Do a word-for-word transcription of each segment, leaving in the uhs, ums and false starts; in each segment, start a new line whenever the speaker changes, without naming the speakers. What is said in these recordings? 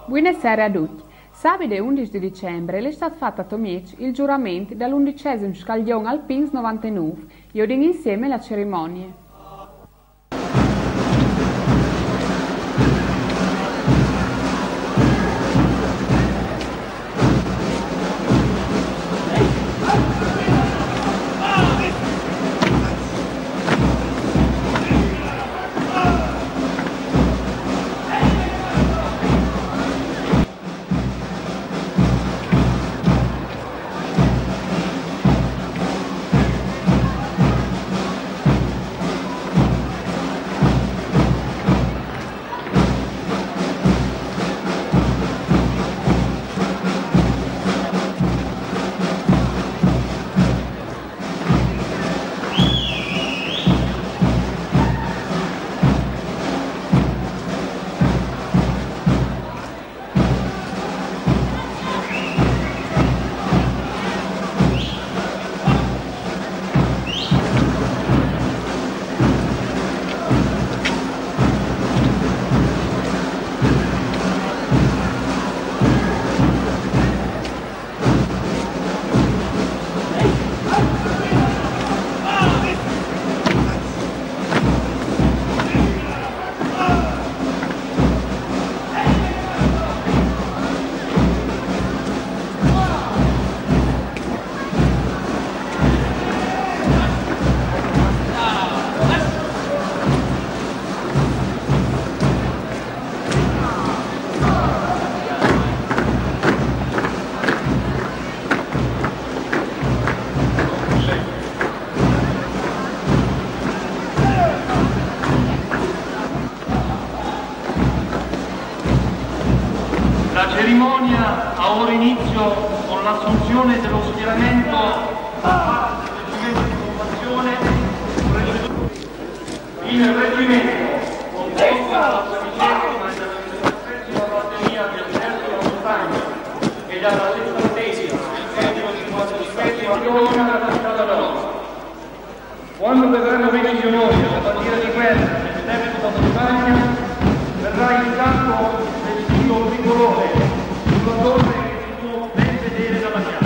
Buonasera a tutti. Sabato undici di dicembre è stato fatto a Tomic il giuramento dall'undicesimo scaglione Alpins novantanove. Io dico insieme la cerimonia.
La cerimonia ha ora inizio con l'assunzione dello schieramento da parte del reggimento di formazione. Il reggimento, composto dalla tredicesima e dalla diciassettesima batteria del Esercito della Montagna e dalla sessantesima e settimo e cinquantacinquesima battaglione della Strada Nord. Quando verranno resi gli onori alla bandiera di guerra dell'Esercito della Montagna, verrà il canto del stilo tricolore sulla torre che si può ben vedere dalla piazza.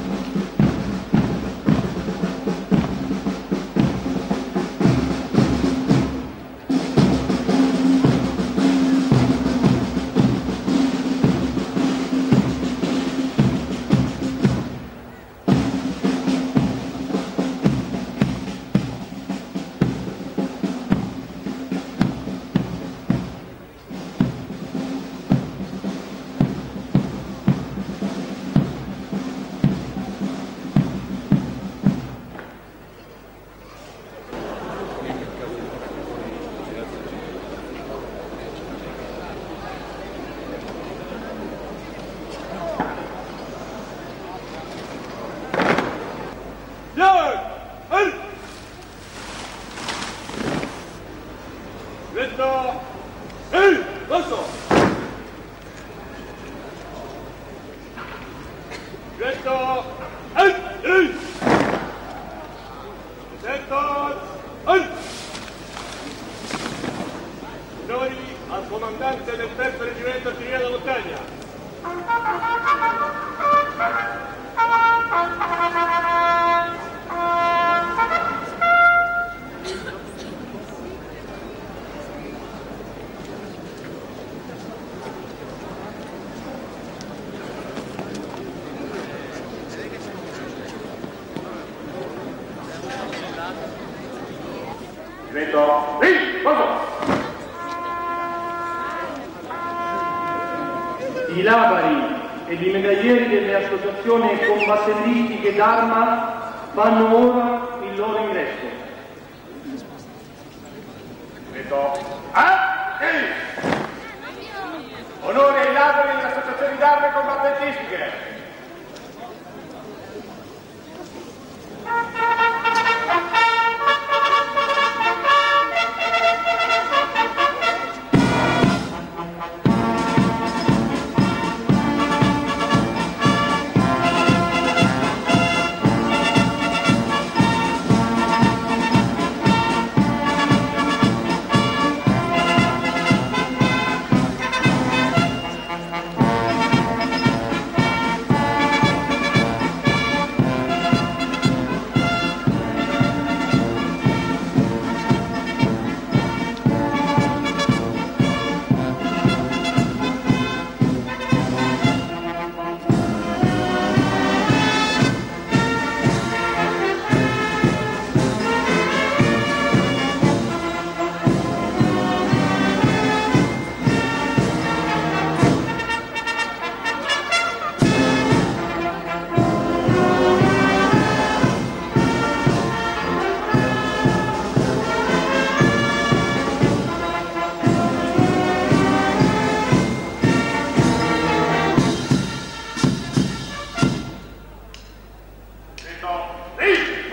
Onori al comandante del terzo reggimento artiglieria della Montagna. Vedo. Ehi, cosa? I labari ed i medaglieri delle associazioni combattentistiche d'arma fanno ora il loro ingresso. Vedo. Ah! Ehi! Onore ai labari delle associazioni d'arma combattentistiche.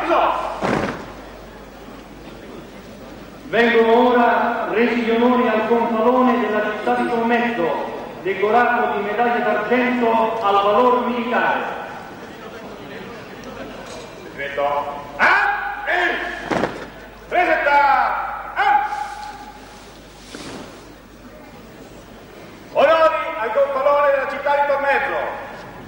Vengono ora resi gli onori al gonfalone della città di Sommetto, decorato di medaglia d'argento al valor militare.
Vedo. Ah! Ehi! Presenta! Ah! Onori al gonfalone della città di Sommetto.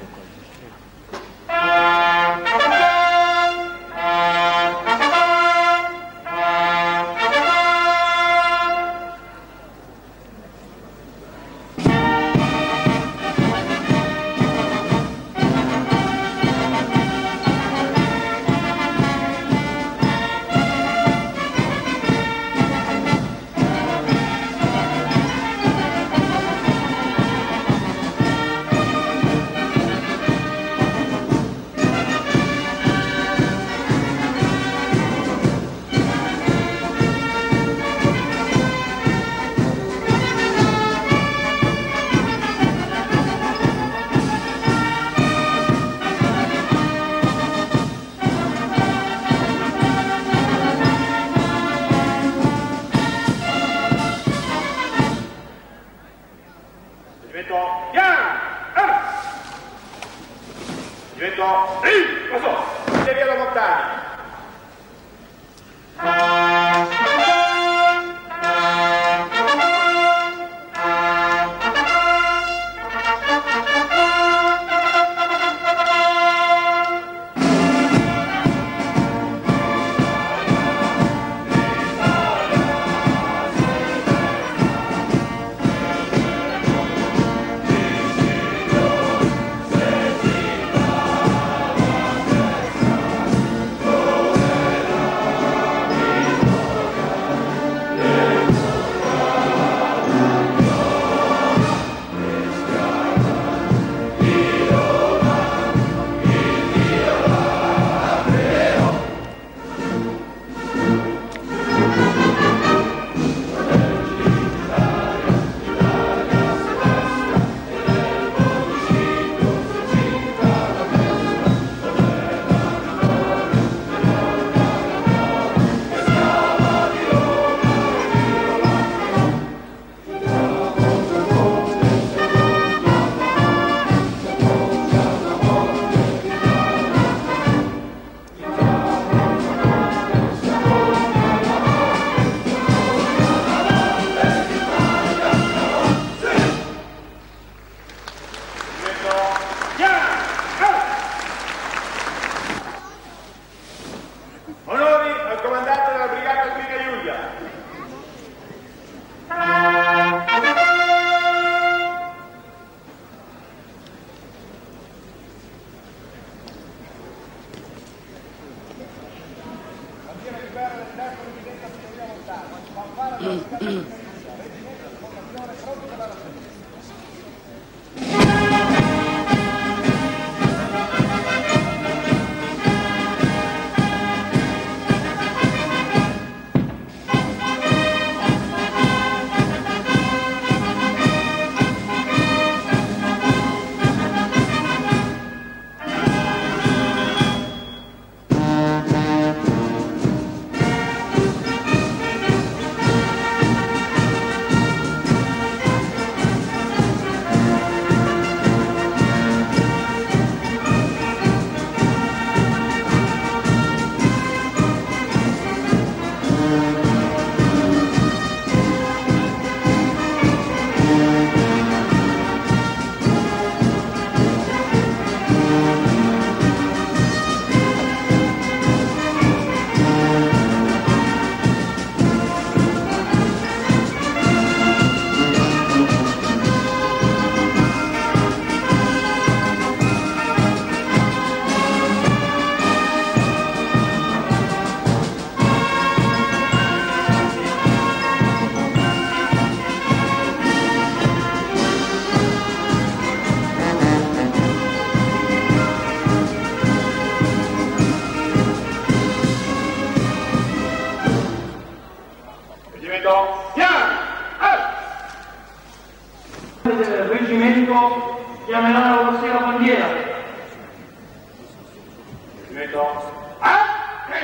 Del reggimento chiameranno la sera bandiera.
Reggimento. Ah!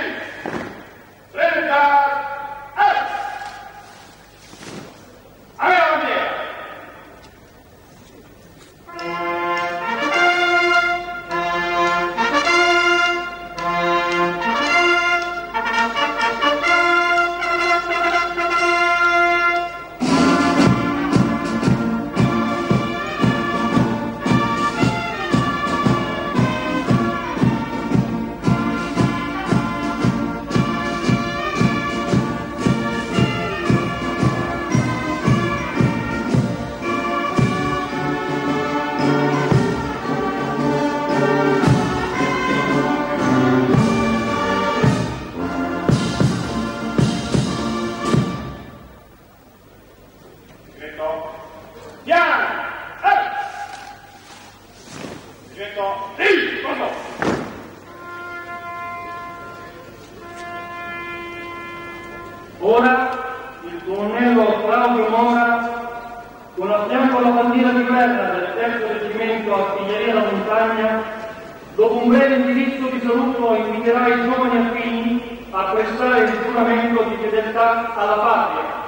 Ora il colonnello Claudio Mora, con a fianco la bandiera di guerra del terzo reggimento Artiglieria da Montagna, dopo un breve indirizzo di saluto inviterà i giovani affini a prestare il giuramento di fedeltà alla patria.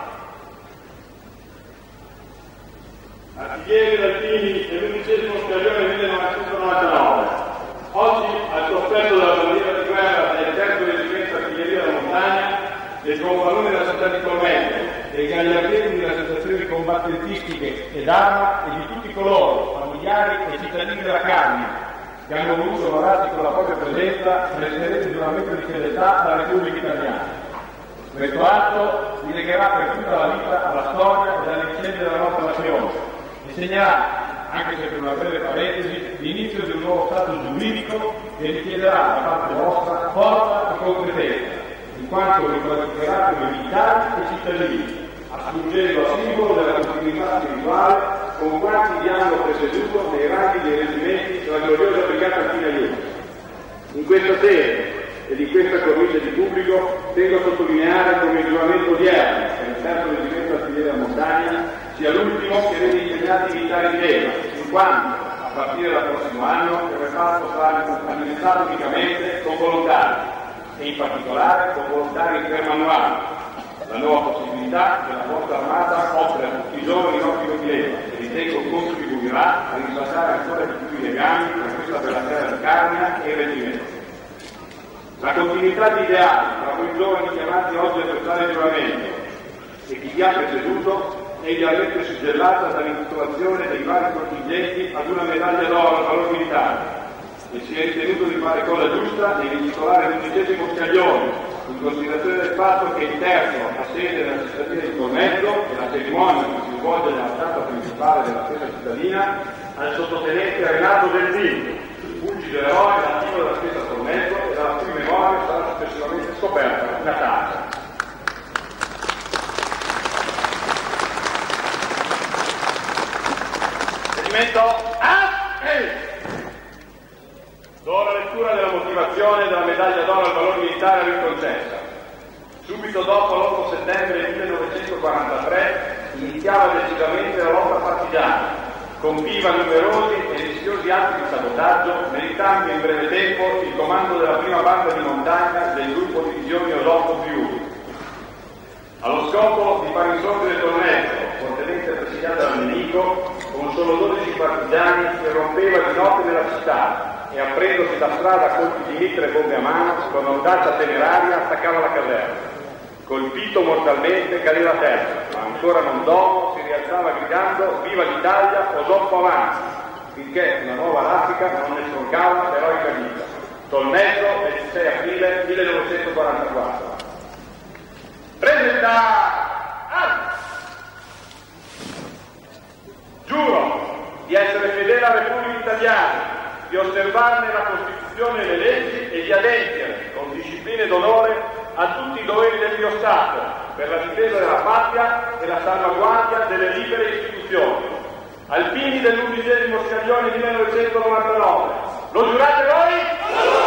Artiglieri Alpini dell'undicesimo squadrone millenovecentonovantanove. Oggi, al cospetto della bandiera di guerra del terzo reggimento Artiglieria da Montagna, del gonfalone della città di Tormento, dei gagliardieri delle associazioni combattentistiche ed arma e di tutti coloro, familiari e cittadini della Carnia, che hanno voluto onorarci con la propria presenza, presterete il giuramento di fedeltà alla Repubblica Italiana. Questo atto vi legherà per tutta la vita alla storia e alle vicende della nostra nazione e segnerà, anche se per una breve parentesi, l'inizio di un nuovo stato giuridico che richiederà da parte vostra forza e competenza, in quanto vi qualificherà come militari e cittadini, assurgendo a simbolo della continuità spirituale con quanti vi hanno presieduto nei ranghi dei reggimenti della gloriosa Brigata Alpina Junior. In questa sede e di questa cornice di pubblico tengo a sottolineare come il giuramento odierno per il terzo reggimento Artiglieria da Montagna sia l'ultimo che vede impegnati i militari in tema, in quanto a partire dal prossimo anno il reparto sarà alimentato unicamente con volontari e in particolare con volontari intermanuali, la nuova possibilità che la Forza Armata offre a tutti i giovani i nostri compileti e ritengo contribuirà a risaltare ancora di più i legami tra questa bella terra di Carnia e il reggimento. La continuità di ideali tra voi giovani chiamati oggi a prestare il giuramento e chi vi ha preceduto è idealmente suggellata dall'intitolazione dei vari contingenti ad una medaglia d'oro al valor militare e si è ritenuto di fare cosa giusta nell'intitolare l'undicesimo scaglione, in considerazione del fatto che il terzo ha sede nella cittadina di Tormento e la cerimonia che si svolge nella stanza principale della stessa cittadina al sottotenente Renato Delzini, fulgido eroe nativo della stessa Tormento e dalla cui memoria sarà successivamente scoperta una casa. Reggimento A e do la lettura della motivazione della medaglia d'oro al valor militare a lui concessa. Subito dopo l'otto settembre millenovecentoquarantatré iniziava decisamente la lotta partigiana, compiva numerosi e rischiosi atti di sabotaggio, meritando in breve tempo il comando della prima banda di montagna del gruppo divisioni Odolfo Friuli. Allo scopo di far insorgere Tormento, fortemente presidiata dal nemico, con solo dodici partigiani si rompeva di notte nella città e aprendosi la strada a colpi di mitra e bombe a mano, con audacia temeraria attaccava la caserma. Colpito mortalmente cadeva a terra, ma ancora non domo si rialzava gridando «Viva l'Italia, Odolfo avanti!», finché una nuova raffica non ne stroncava l'eroica vita. Tolmezzo, ventisei aprile millenovecentoquarantaquattro. Presenta! Ah! Giuro di essere fedele alla Repubblica Italiana, di osservarne la Costituzione e le leggi e di adempiere con disciplina ed onore a tutti i doveri del mio Stato per la difesa della patria e la salvaguardia delle libere istituzioni. Alpini dell'undicesimo scaglione millenovecentonovantanove. Lo giurate voi?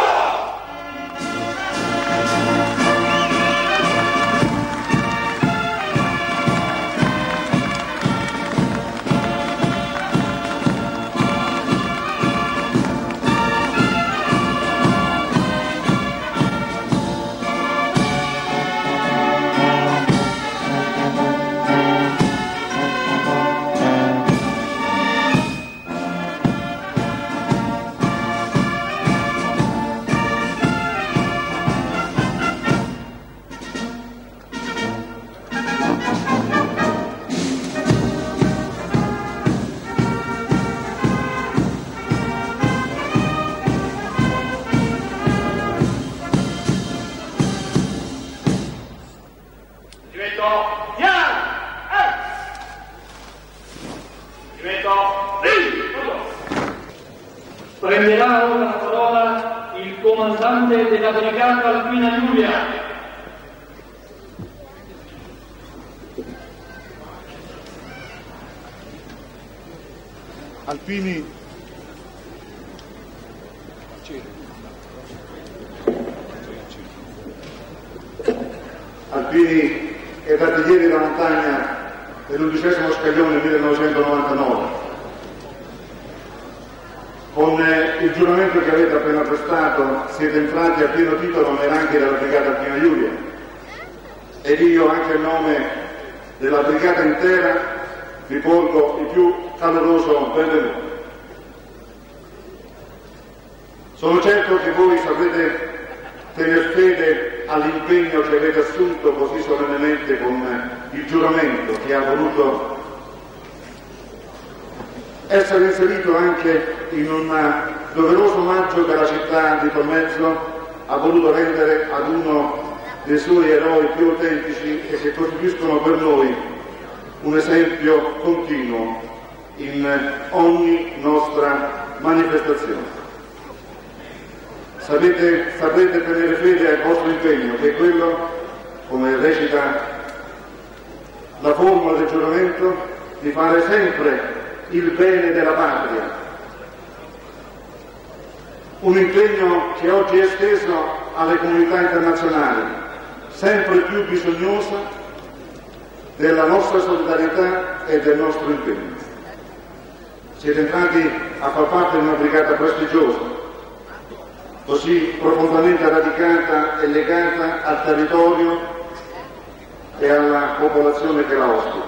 Prenderà ora la parola il comandante della Brigata Alpina Giulia.
Alpini Alpini ed artiglieri da montagna dell'undicesimo scaglione millenovecentonovantanove. Con il giuramento che avete appena prestato siete entrati a pieno titolo nei ranghi della Brigata Alpina Giulia ed io, anche a nome della Brigata intera, vi porgo il più caloroso benvenuto. Sono certo che voi saprete tenere fede all'impegno che avete assunto così solennemente con il giuramento che ha voluto essere inserito anche in un doveroso omaggio che la città di Tolmezzo ha voluto rendere ad uno dei suoi eroi più autentici e che costituiscono per noi un esempio continuo in ogni nostra manifestazione. Sapete, saprete tenere fede al vostro impegno, che è quello, come recita la formula del giuramento, di fare sempre il bene della patria. Un impegno che oggi è esteso alle comunità internazionali, sempre più bisognosa della nostra solidarietà e del nostro impegno. Siete entrati a far parte di una brigata prestigiosa, così profondamente radicata e legata al territorio e alla popolazione che la ospita.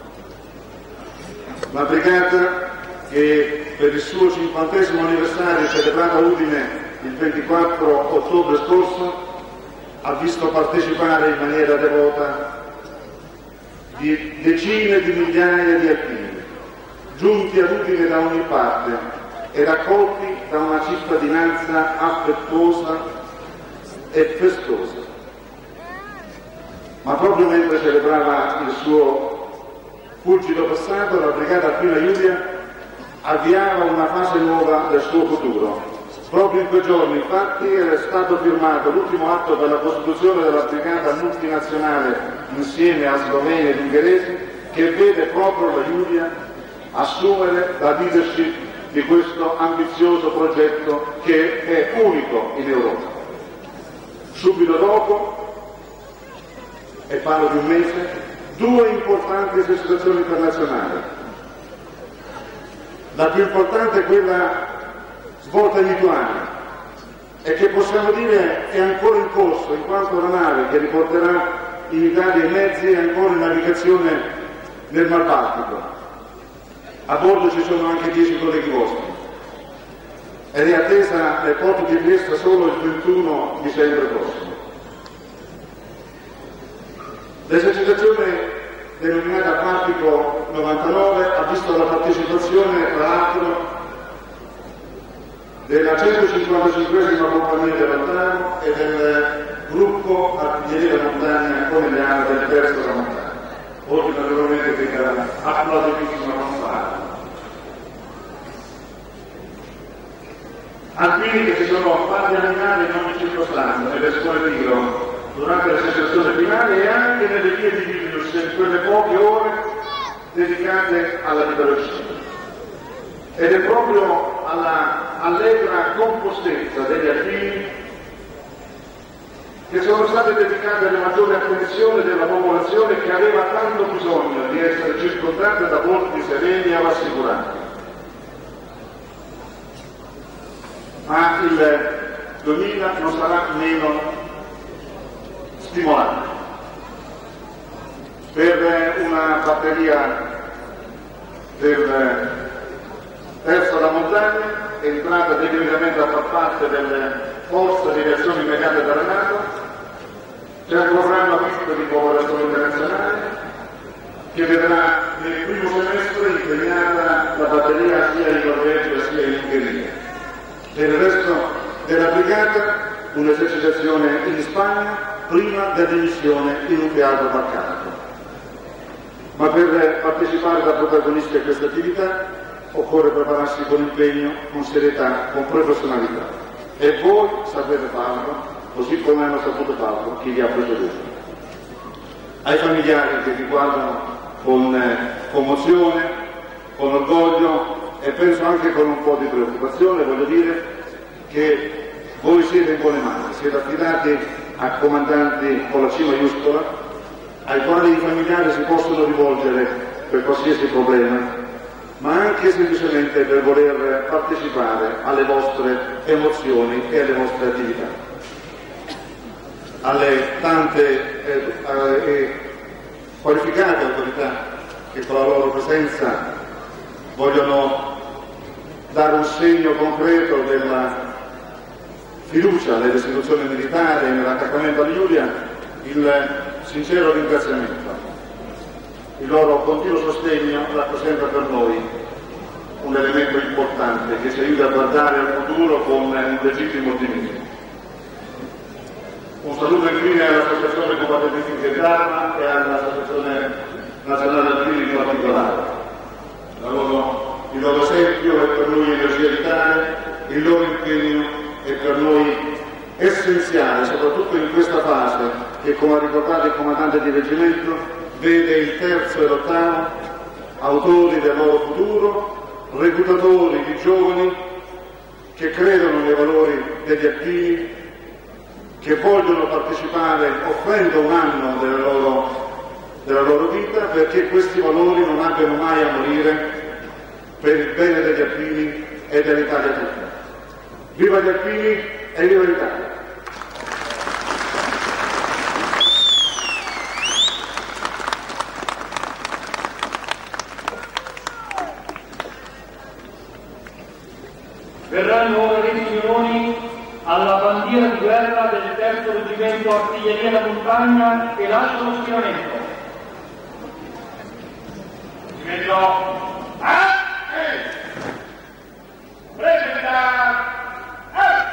Una brigata che per il suo cinquantesimo anniversario, celebrato a Udine il ventiquattro ottobre scorso, ha visto partecipare in maniera devota di decine di migliaia di alpini, giunti ad Udine da ogni parte e raccolti da una cittadinanza affettuosa e festosa. Ma proprio mentre celebrava il suo fulgido passato, la Brigata Alpina Giulia avviava una fase nuova del suo futuro. Proprio in quei giorni, infatti, era stato firmato l'ultimo atto per la costituzione della Brigata multinazionale insieme a sloveni ed ungheresi, che vede proprio la Giulia assumere la leadership di questo ambizioso progetto che è unico in Europa. Subito dopo, e parlo di un mese, due importanti esercitazioni internazionali. La più importante è quella svolta in Lituania e che possiamo dire è ancora in corso, in quanto la nave che riporterà in Italia i mezzi è ancora in navigazione nel Mar Baltico. A bordo ci sono anche dieci colleghi vostri ed è attesa nel porto di Trieste solo il ventuno dicembre prossimo. L'esercitazione denominata Baltico novantanove ha visto la partecipazione, tra l'altro, della centocinquantacinquesima compagnia dell'Ottano e del gruppo artiglieria montagna conegliana del terzo tramontano, oltre naturalmente che era applauditissima fanfara. Alpini che si sono fatti animare in ogni circostanza, nelle scuole di tiro, durante la sessione finale e anche nelle vie di Vilnius, in quelle poche ore dedicate alla liberoscena. Ed è proprio alla allegra compostezza degli alpini che sono state dedicate le maggiori attenzioni della popolazione, che aveva tanto bisogno di essere circondata da volti sereni e rassicurati. Ma il duemila non sarà meno stimolante per una batteria del terzo da montagna, entrata definitivamente a far parte delle forze di reazione immediata della NATO. C'è un programma misto di cooperazione internazionale che vedrà nel primo semestre impegnata la batteria sia in Norvegia sia in Ungheria. Per il resto della brigata un'esercitazione in Spagna prima dell'emissione in un teatro marcato. Ma per partecipare da protagonisti a questa attività occorre prepararsi con impegno, con serietà, con professionalità. E voi sapete farlo, così come hanno saputo farlo chi vi ha preceduto. Ai familiari che vi guardano con eh, commozione, con orgoglio e penso anche con un po' di preoccupazione, voglio dire che voi siete in buone mani, siete affidati a comandanti con la C maiuscola ai quali i familiari si possono rivolgere per qualsiasi problema, ma anche semplicemente per voler partecipare alle vostre emozioni e alle vostre attività. Alle tante eh, eh, qualificate autorità che con la loro presenza vogliono dare un segno concreto della fiducia nelle istituzioni militari e nell'attaccamento a Giulia, il sincero ringraziamento. Il loro continuo sostegno rappresenta per noi un elemento importante che ci aiuta a guardare al futuro con un legittimo ottimismo. Un saluto infine all'Associazione Combattenti d'Arma e all'Associazione Nazionale Alpini in particolare. La loro, il loro esempio è per noi energia vitale, il loro impegno è per noi essenziale, soprattutto in questa fase che, come ha ricordato il comandante di reggimento, vede il terzo e l'ottavo autori del loro futuro, reclutatori di giovani che credono nei valori degli alpini, che vogliono partecipare offrendo un anno della loro, della loro vita perché questi valori non abbiano mai a morire per il bene degli alpini e dell'Italia tutta. Viva gli alpini e viva l'Italia!
Verranno ora resi gli onori alla bandiera di guerra del terzo reggimento artiglieria da montagna che lascia lo schieramento. Schieramento A e presenta A.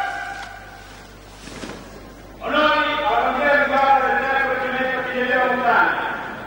Onori alla bandiera di guerra del terzo reggimento artiglieria da montagna.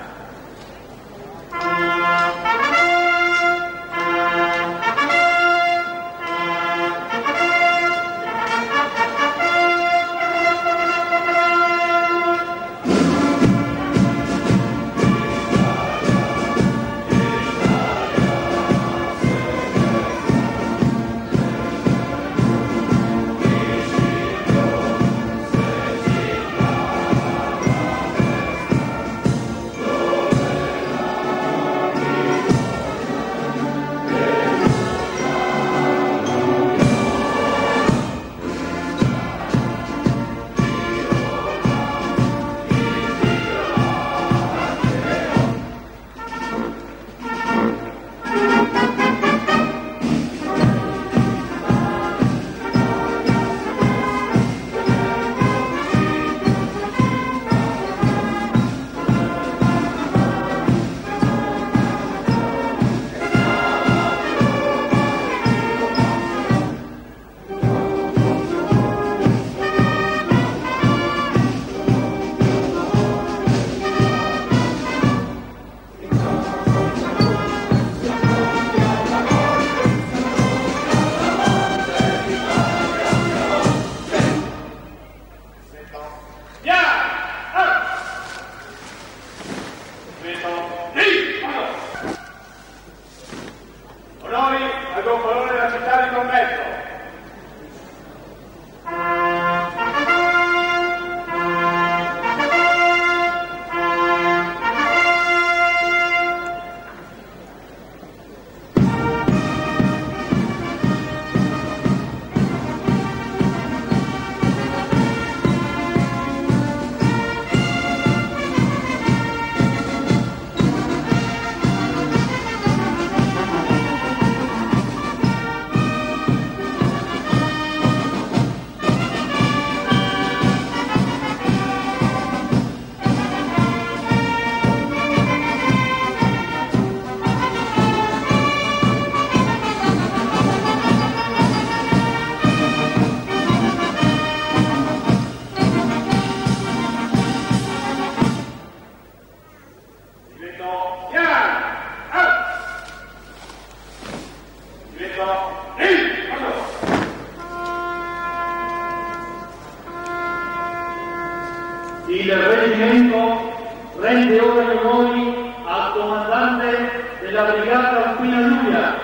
Il reggimento rende ora gli onori al comandante della brigata alpina Giulia.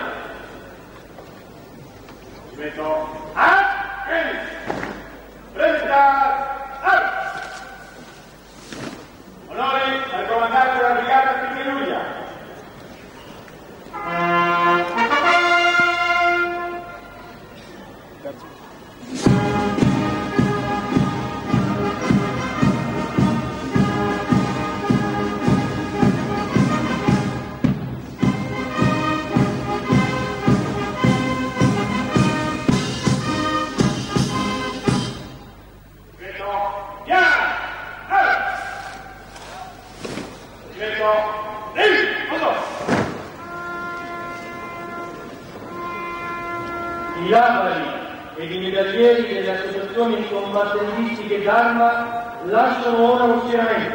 Reggimento A e presenta A. Onori al comandante ed i medaglieri delle associazioni combattentistiche d'arma lasciano ora lo schieramento.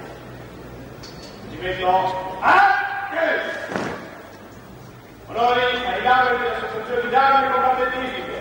Si mettono anche onori ai capi delle associazioni d'arma combattentistiche.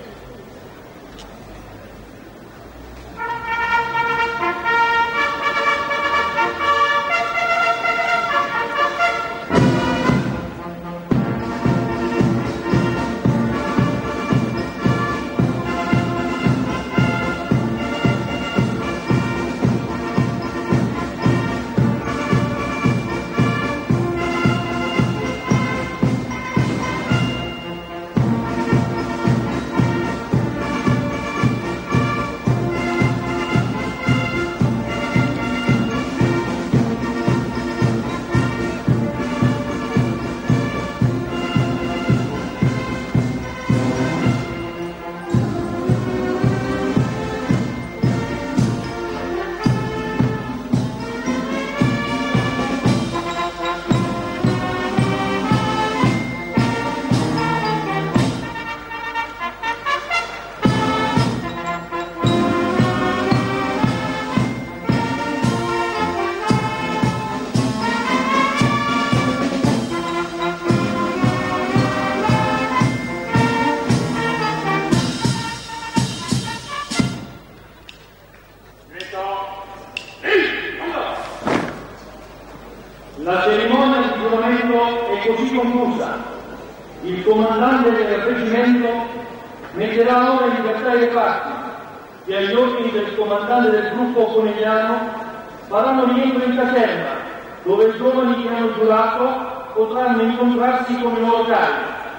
La cerimonia di giuramento è così conclusa. Il comandante del reggimento metterà ora in libertà i reparti che agli ordini del comandante del gruppo conegliano faranno rientro in caserma, dove i giovani che hanno giurato potranno incontrarsi con i loro cari.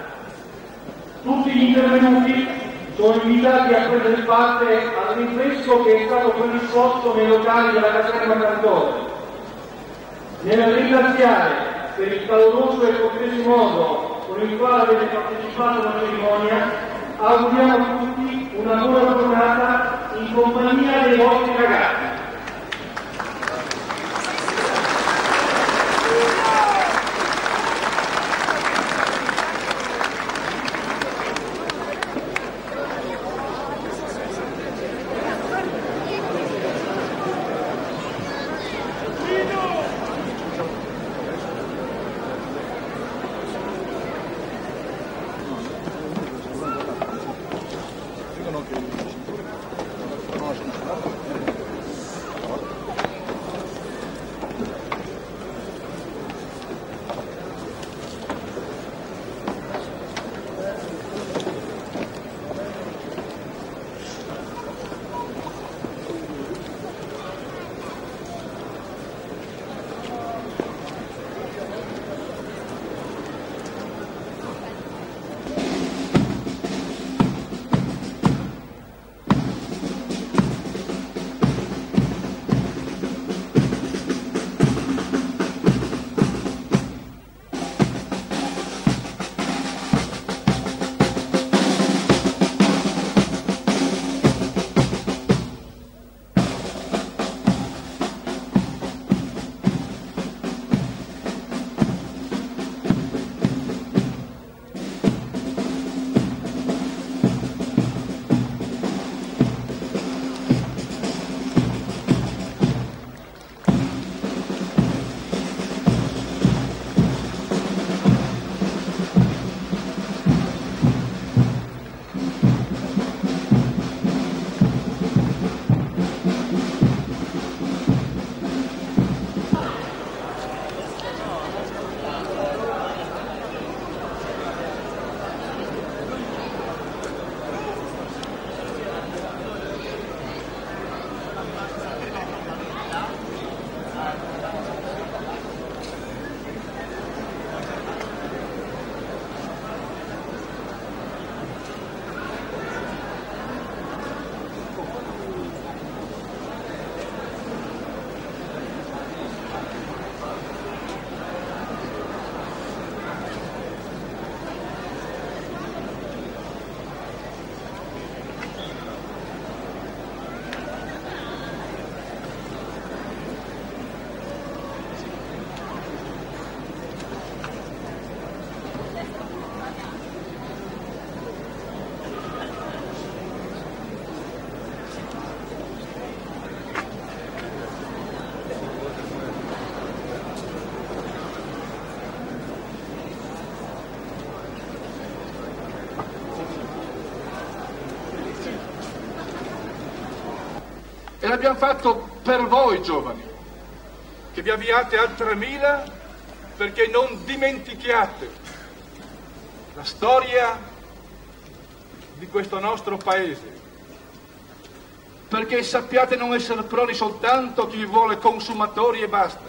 Tutti gli intervenuti sono invitati a prendere parte al rinfresco che è stato predisposto nei locali della caserma Cantore. Nel ringraziare per il caloroso e cortese modo con il quale avete partecipato alla cerimonia, auguriamo a tutti una buona giornata in compagnia dei vostri ragazzi.
l'abbiamo fatto per voi giovani, che vi avviate al tremila perché non dimentichiate la storia di questo nostro paese, perché sappiate non essere proni soltanto chi vuole consumatori e basta.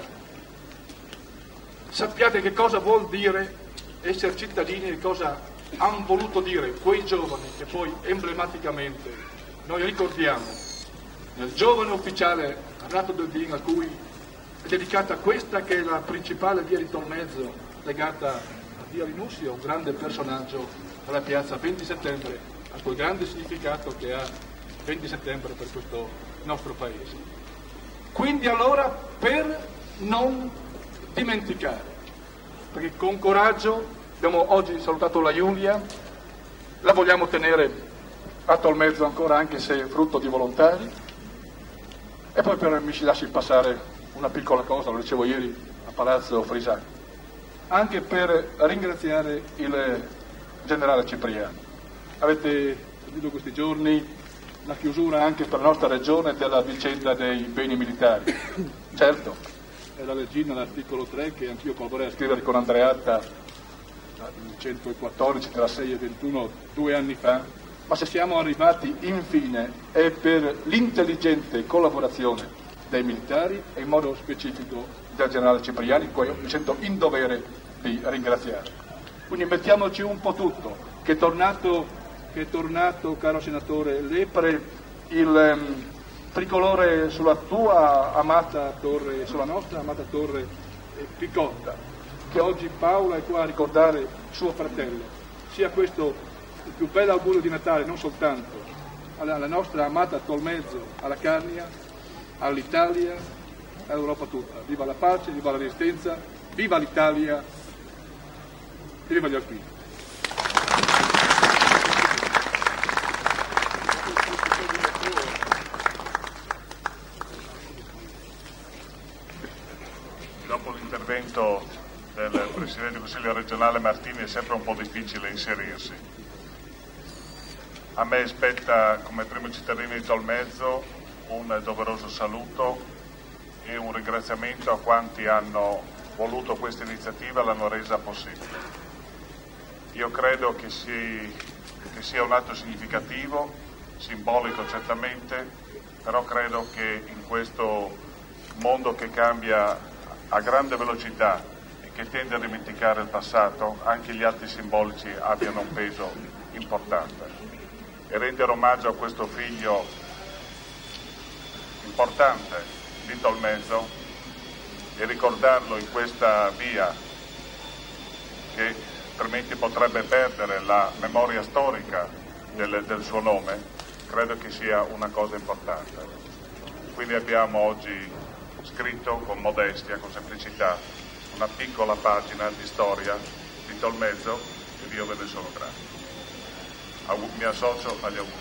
Sappiate che cosa vuol dire essere cittadini e cosa hanno voluto dire quei giovani che poi emblematicamente noi ricordiamo nel giovane ufficiale Renato Delvin, a cui è dedicata questa che è la principale via di Tolmezzo legata a via Rinussi, un grande personaggio della piazza venti settembre, a quel grande significato che ha venti settembre per questo nostro paese. Quindi allora per non dimenticare, perché con coraggio abbiamo oggi salutato la Giulia, la vogliamo tenere a Tolmezzo ancora anche se è frutto di volontari, e poi per, mi si lasci passare una piccola cosa, lo dicevo ieri a Palazzo Frisani, anche per ringraziare il generale Cipriani. Avete sentito questi giorni la chiusura anche per la nostra regione della vicenda dei beni militari. Certo, è la leggina l'articolo tre che anch'io collaborai a scrivere con Andreatta il centoquattordici tra sei e ventuno due anni fa, ma se siamo arrivati infine è per l'intelligente collaborazione dei militari e in modo specifico del generale Cipriani, cui mi sento in dovere di ringraziare. Quindi mettiamoci un po' tutto, che è tornato, che è tornato caro senatore Lepre, il um, tricolore sulla tua amata torre, sulla nostra amata torre eh, Picotta, che oggi Paola è qua a ricordare suo fratello. Sia questo il più bello augurio di Natale, non soltanto alla, alla nostra amata Tolmezzo, alla Carnia, all'Italia, all'Europa tutta. Viva la pace, viva la resistenza, viva l'Italia e viva gli alpini.
Dopo l'intervento del Presidente del Consiglio regionale Martini è sempre un po' difficile inserirsi. A me spetta come primo cittadino di Tolmezzo un doveroso saluto e un ringraziamento a quanti hanno voluto questa iniziativa e l'hanno resa possibile. Io credo che, si, che sia un atto significativo, simbolico certamente, però credo che in questo mondo che cambia a grande velocità e che tende a dimenticare il passato, anche gli atti simbolici abbiano un peso importante. E rendere omaggio a questo figlio importante di Tolmezzo e ricordarlo in questa via che altrimenti potrebbe perdere la memoria storica del, del suo nome, credo che sia una cosa importante. Quindi abbiamo oggi scritto con modestia, con semplicità, una piccola pagina di storia di Tolmezzo e Dio ve ne sono grato. Mi associo agli auguri.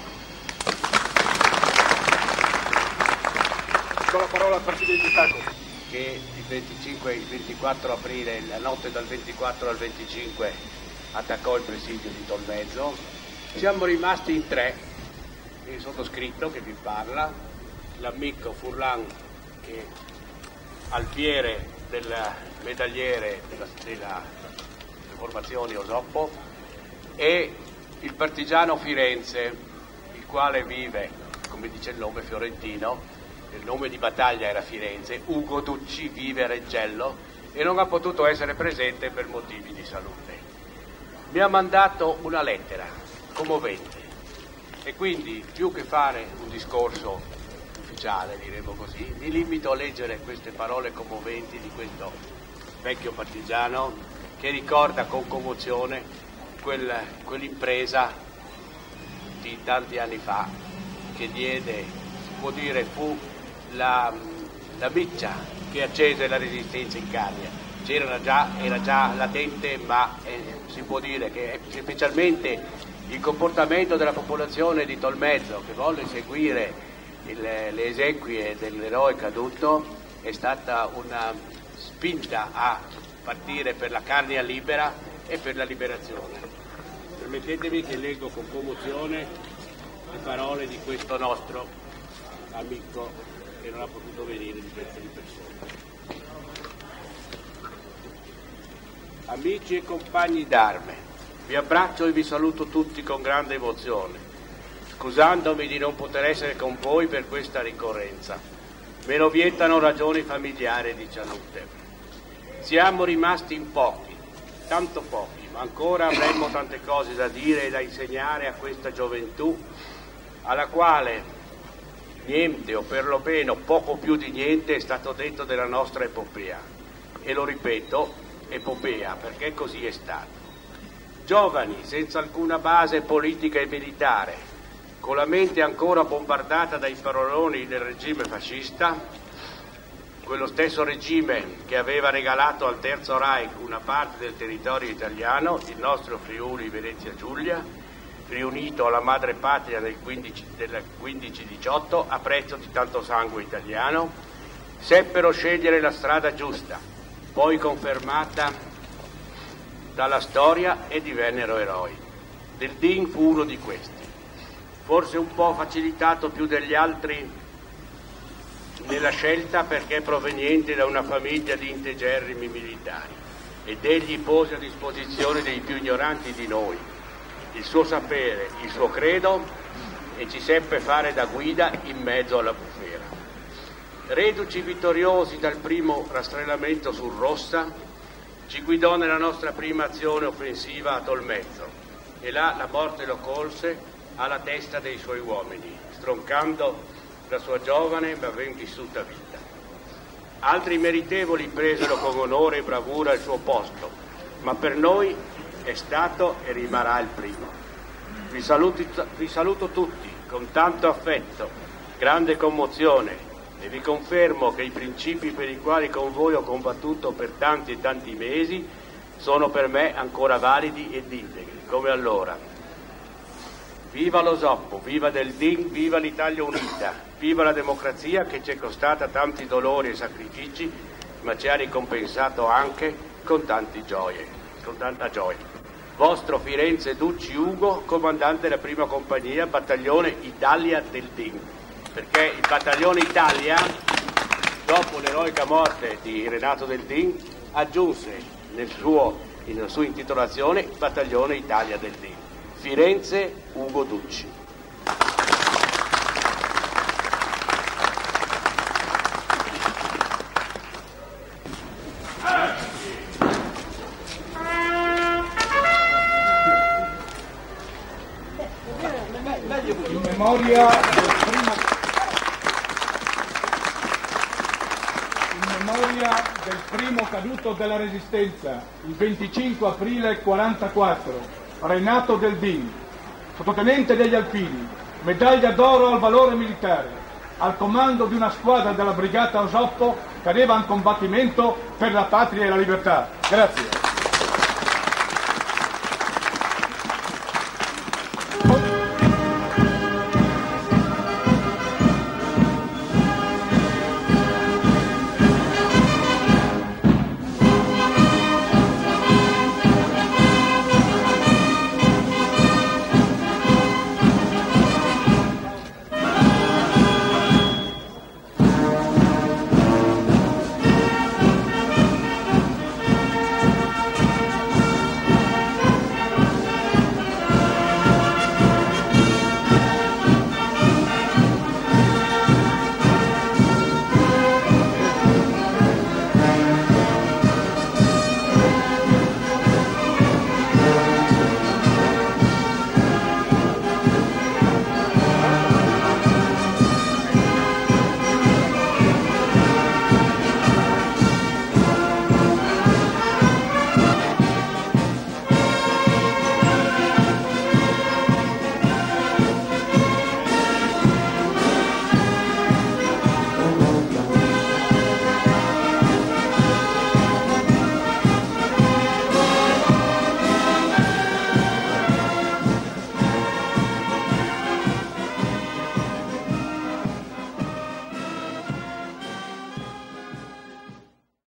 Con la parola al Presidente Sacco.
Che il venticinque e il ventiquattro aprile, la notte dal ventiquattro al venticinque, attaccò il presidio di Tolmezzo. Siamo rimasti in tre, il sottoscritto che vi parla, l'amico Furlan che alfiere del medagliere della, della formazione Osoppo e il partigiano Firenze, il quale vive, come dice il nome, fiorentino, il nome di battaglia era Firenze, Ugo Ducci vive a Reggello e non ha potuto essere presente per motivi di salute. Mi ha mandato una lettera commovente e quindi più che fare un discorso ufficiale, diremo così, mi limito a leggere queste parole commoventi di questo vecchio partigiano che ricorda con commozione quel, quell'impresa di tanti anni fa che diede, si può dire, fu la, la miccia che accese la resistenza in Carnia. C'era già, era già latente, ma eh, si può dire che specialmente il comportamento della popolazione di Tolmezzo che volle seguire il, le esequie dell'eroe caduto è stata una spinta a partire per la Carnia libera e per la liberazione. Permettetemi che leggo con commozione le parole di questo nostro amico che non ha potuto venire di questa di persona. Amici e compagni d'arme, vi abbraccio e vi saluto tutti con grande emozione, scusandomi di non poter essere con voi per questa ricorrenza. Me lo vietano ragioni familiari di salute. Siamo rimasti in pochi, tanto pochi, ma ancora avremmo tante cose da dire e da insegnare a questa gioventù, alla quale niente o perlomeno poco più di niente è stato detto della nostra epopea. E lo ripeto, epopea, perché così è stato. Giovani senza alcuna base politica e militare, con la mente ancora bombardata dai paroloni del regime fascista, quello stesso regime che aveva regalato al Terzo Reich una parte del territorio italiano, il nostro Friuli Venezia Giulia, riunito alla madre patria del quindici diciotto a prezzo di tanto sangue italiano, seppero scegliere la strada giusta, poi confermata dalla storia, e divennero eroi. Del D I N fu uno di questi, forse un po' facilitato più degli altri nella scelta perché proveniente da una famiglia di integerrimi militari, ed egli pose a disposizione dei più ignoranti di noi il suo sapere, il suo credo, e ci seppe fare da guida in mezzo alla bufera. Reduci vittoriosi dal primo rastrellamento sul Rossa, ci guidò nella nostra prima azione offensiva a Tolmezzo, e là la morte lo colse alla testa dei suoi uomini, stroncando la sua giovane ma ben vissuta vita. Altri meritevoli presero con onore e bravura il suo posto, ma per noi è stato e rimarrà il primo. Vi, saluti, vi saluto tutti con tanto affetto, grande commozione, e vi confermo che i principi per i quali con voi ho combattuto per tanti e tanti mesi sono per me ancora validi ed integri, come allora. Viva lo Zoppo, viva del D I N, viva l'Italia unita, viva la democrazia che ci è costata tanti dolori e sacrifici, ma ci ha ricompensato anche con tante gioie, con tanta gioia. Vostro Firenze Ducci Ugo, comandante della prima compagnia, battaglione Italia del D I N. Perché il battaglione Italia, dopo l'eroica morte di Renato del D I N, aggiunse nel suo, nella sua intitolazione il battaglione Italia del D I N. Firenze Ugo Ducci.
In memoria del primo, in memoria del primo caduto della Resistenza, il venticinque aprile quarantaquattro, Renato del D I N, sottotenente degli Alpini, medaglia d'oro al valore militare, al comando di una squadra della brigata Osoppo, cadeva in combattimento per la patria e la libertà. Grazie.